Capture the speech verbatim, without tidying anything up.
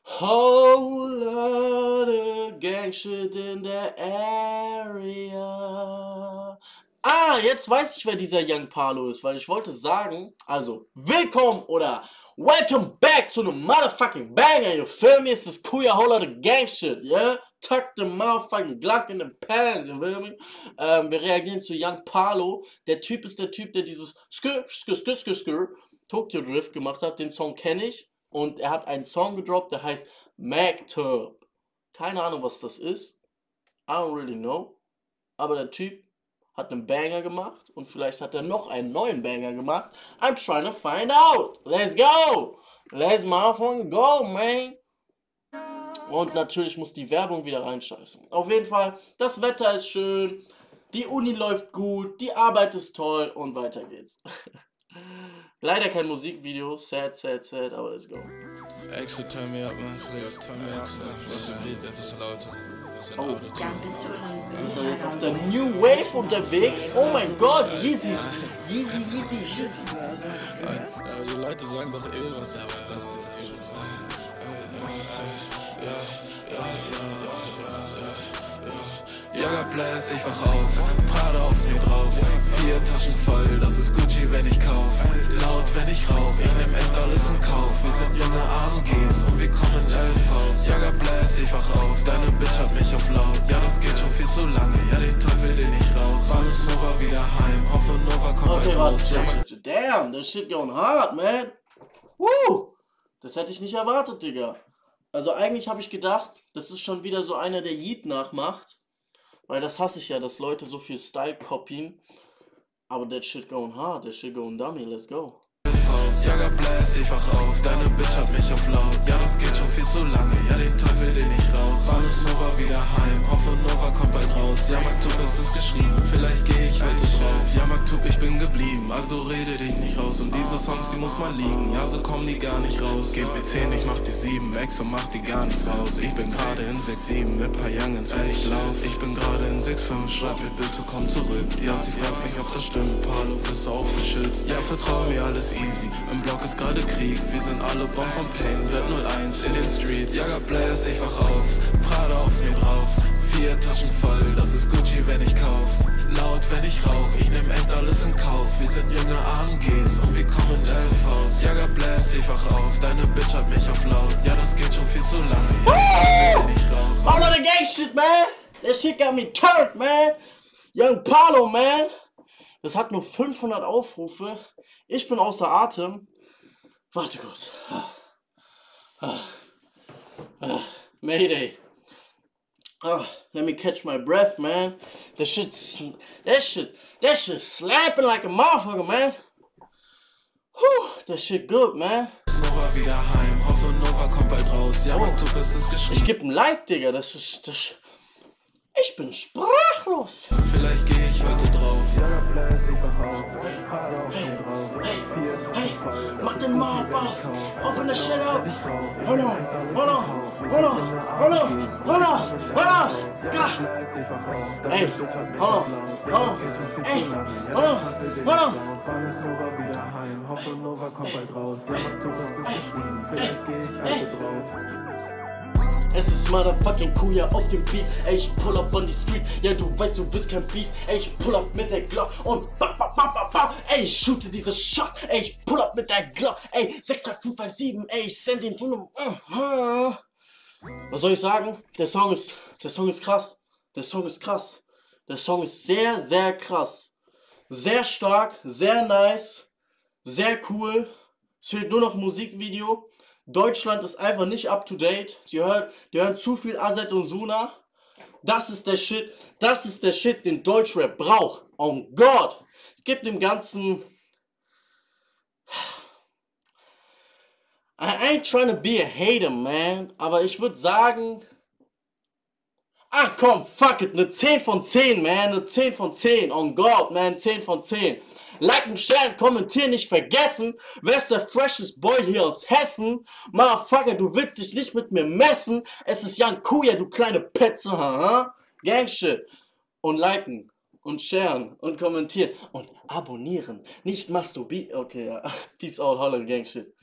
Whole lot of gang shit in the area. Ah, jetzt weiß ich, wer dieser Young Palo ist, weil ich wollte sagen, also, willkommen oder welcome back to the motherfucking banger, you feel me? It's this cool whole lot of gang shit, yeah? Tuck the motherfucking Glock in the pants, you feel me? Ähm, wir reagieren zu Young Palo. Der Typ ist der Typ, der dieses Skr, Skr, Skr, Skr, Skr, Tokyo Drift gemacht hat. Den Song kenne ich. Und er hat einen Song gedroppt, der heißt Maktub. Keine Ahnung, was das ist. I don't really know. Aber der Typ hat einen Banger gemacht und vielleicht hat er noch einen neuen Banger gemacht. I'm trying to find out. Let's go. Let's motherfucking go, man. Und natürlich muss die Werbung wieder reinscheißen. Auf jeden Fall, das Wetter ist schön, die Uni läuft gut, die Arbeit ist toll und weiter geht's. Leider kein Musikvideo, sad, sad, sad, aber let's go. Extra turn me up, man. Please turn me up. Was ein Lied, das ist lauter. Oh, ist er jetzt auf der New Wave unterwegs? Oh mein Gott, Yeezys. Yeezy, Yeezy, shit. Ja, die Leute sagen doch irgendwas, aber das ist. Ja, ja, ja, ja, ja. Jager Blast, ich wach auf. Prada auf mir drauf. Vier Taschen voll, das ist Gucci, wenn ich kauf. Laut, wenn ich rauch, ich nehm echt alles in Kauf. Wir sind junge A M Gs und wir kommen elf aus. Jager Blast, ich wach auf. Deine Bitch hat mich auf laut. Ja, das geht schon viel zu lange. Ja, den Teufel, den ich rauch. Wann ist Nova wieder heim? Hoffe, Nova kommt okay, bald raus. Ja, damn, that shit going hard, man. Woo! Das hätte ich nicht erwartet, Digga. Also eigentlich habe ich gedacht, das ist schon wieder so einer, der Yeet nachmacht. Weil das hasse ich ja, dass Leute so viel Style copyen. Aber that shit going hard, that shit going dummy, let's go. Jager Blast, ich wach auf, deine Bitch hat mich auf laut. Ja, das geht schon viel zu lange, ja, den Teufel, den ich rauch. Wann ist Nova wieder heim? Hoffe, Nova kommt bald raus. Ja, Maktub ist es geschrieben, vielleicht geh ich heute drauf. Ja, Maktub, ich bin geblieben, also rede dich nicht raus. Und diese Songs, die muss man liegen, ja, so kommen die gar nicht raus. Gib mir zehn, ich mach die sieben, Ex und mach die gar nichts aus. Ich bin gerade in sechs sieben mit paar Youngins, wenn ich lauf. Ich bin gerade in sechs fünf, schreib mir bitte, komm zurück. Ja, sie fragt mich, ob das stimmt, Palo, bist du auch geschützt? Ja, vertrau mir, alles easy. Im Block ist gerade Krieg, wir sind alle Bombs und Pain, Z null eins in den Streets. Jager Blast, ich wach auf, Prada auf mir drauf. Vier Taschen voll, das ist Gucci, wenn ich kauf. Laut, wenn ich rauch, ich nehm echt alles in Kauf. Wir sind junge A M Gs und wir kommen elf aus. Jager Blast, ich wach auf, deine Bitch hat mich auf laut. Ja, das geht schon viel zu lange, ja, wenn ich rauch. All of the gang shit, man. That shit got me turned, man. Young Palo, man. Das hat nur fünfhundert Aufrufe. Ich bin außer Atem. Warte kurz. Ah. Ah. Mayday. Oh, let me catch my breath, man. That shit's, that shit, that shit slapping like a motherfucker, man. Whew, that shit good, man. Nova wieder heim, hoffe Nova kommt bald raus. Ja, Maktub ist es geschrieben. Ich geb ein Like, Digga. Das ist, das. Ich bin sprachlos. Vielleicht gehe ich heute drauf. Hey, hey, mach den Mob auf. Open the shit up. Hold on, hold on, hold on, hold on, hold on, hold on. Hey, hold on, hold on. Hey, hold on, hold on. Hey, hey, hey. Es ist motherfucking Kuya auf dem Beat. Ey, ich pull up on die Street. Ja, du weißt, du bist kein Beat. Ey, ich pull up mit der Glock und bam, bam, bam, bam, bam. Ey, ich shoote diese Shot. Ey, ich pull up mit der Glock. Ey, sechs drei fünf eins sieben. Ey, ich send den von einem. Was soll ich sagen? Der Song ist, der Song ist krass. Der Song ist krass. Der Song ist sehr, sehr krass. Sehr stark, sehr nice, sehr cool. Es fehlt nur noch ein Musikvideo. Deutschland ist einfach nicht up to date. Die hören, die hören zu viel Azet und Suna. Das ist der Shit. Das ist der Shit, den Deutschrap braucht. Oh Gott. Gib dem Ganzen. I ain't trying to be a hater, man. Aber ich würde sagen. Ach komm, fuck it. Eine zehn von zehn, man. Eine zehn von zehn. Oh Gott, man. zehn von zehn. Liken, sharen, kommentieren nicht vergessen. Wer ist der freshest Boy hier aus Hessen? Motherfucker, du willst dich nicht mit mir messen. Es ist Young Kuya, du kleine Petze, haha. Gangshit. Und liken und sharen und kommentieren und abonnieren. Nicht masturbieren. Okay, ja. Peace out, holla, Gangshit.